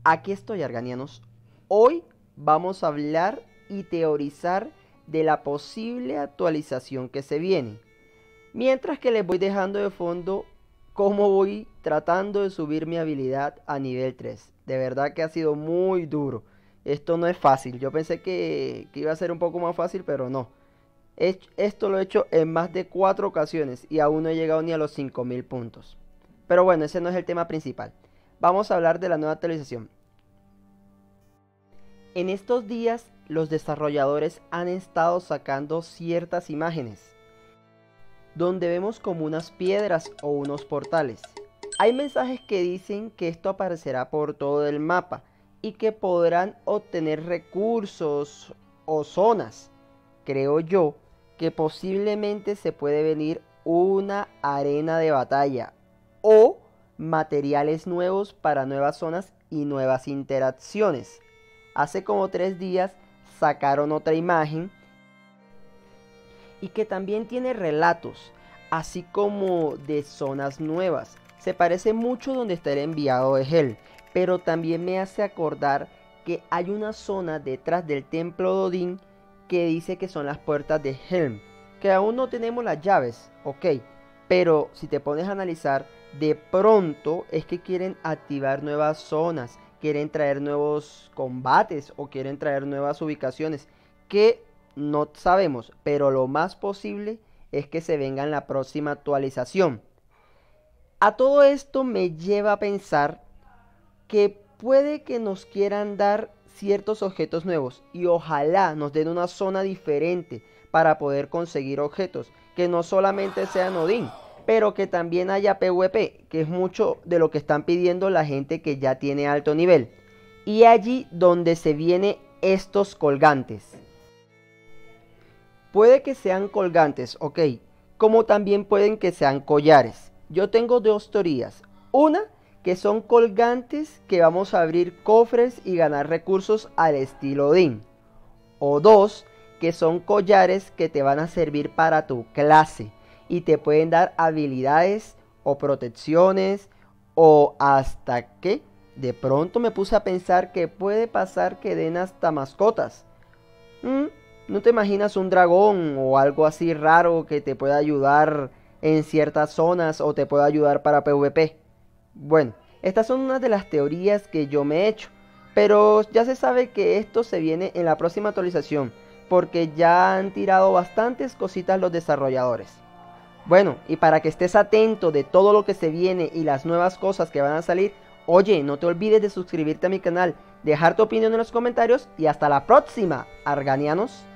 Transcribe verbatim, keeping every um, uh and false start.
Aquí estoy, arganianos. Hoy vamos a hablar y teorizar de la posible actualización que se viene. Mientras que les voy dejando de fondo cómo voy tratando de subir mi habilidad a nivel tres. De verdad que ha sido muy duro. Esto no es fácil. Yo pensé que, que iba a ser un poco más fácil, pero no. Esto lo he hecho en más de cuatro ocasiones y aún no he llegado ni a los cinco mil puntos. Pero bueno, ese no es el tema principal. Vamos a hablar de la nueva actualización. En estos días los desarrolladores han estado sacando ciertas imágenes donde vemos como unas piedras o unos portales. Hay mensajes que dicen que esto aparecerá por todo el mapa y que podrán obtener recursos o zonas. Creo yo que posiblemente se puede venir una arena de batalla o materiales nuevos para nuevas zonas y nuevas interacciones. Hace como tres días sacaron otra imagen y que también tiene relatos, así como de zonas nuevas. Se parece mucho donde está el enviado de Hel, pero también me hace acordar que hay una zona detrás del templo de Odín que dice que son las puertas de Helm, que aún no tenemos las llaves, ok, pero si te pones a analizar, de pronto es que quieren activar nuevas zonas, quieren traer nuevos combates o quieren traer nuevas ubicaciones que no sabemos, pero lo más posible es que se venga en la próxima actualización. A todo esto me lleva a pensar que puede que nos quieran dar ciertos objetos nuevos y ojalá nos den una zona diferente para poder conseguir objetos que no solamente sean Odín, pero que también haya PvP, que es mucho de lo que están pidiendo la gente que ya tiene alto nivel. Y allí donde se vienen estos colgantes. Puede que sean colgantes, ok, como también pueden que sean collares. Yo tengo dos teorías. Una, que son colgantes que vamos a abrir cofres y ganar recursos al estilo Odín. O dos, que son collares que te van a servir para tu clase y te pueden dar habilidades o protecciones o hasta que de pronto me puse a pensar que puede pasar que den hasta mascotas. ¿Mm? ¿No te imaginas un dragón o algo así raro que te pueda ayudar en ciertas zonas o te pueda ayudar para PvP? Bueno, estas son unas de las teorías que yo me he hecho, pero ya se sabe que esto se viene en la próxima actualización, porque ya han tirado bastantes cositas los desarrolladores. Bueno, y para que estés atento de todo lo que se viene y las nuevas cosas que van a salir, oye, no te olvides de suscribirte a mi canal, dejar tu opinión en los comentarios y hasta la próxima, arganianos.